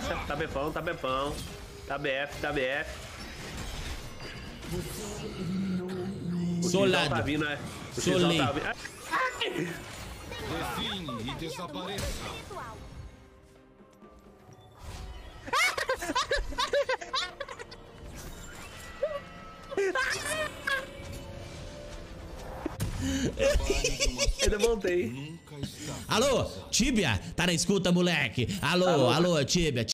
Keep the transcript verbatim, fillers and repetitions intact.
Relaxa, tá befão, tá befão. Tá B F, tá B F. O Solado. Tá vindo, né? O Solei. Tá vindo. Define e desapareça. Ainda montei. Alô, Tibia? Tá na escuta, moleque? Alô, Alô. alô, Tibia.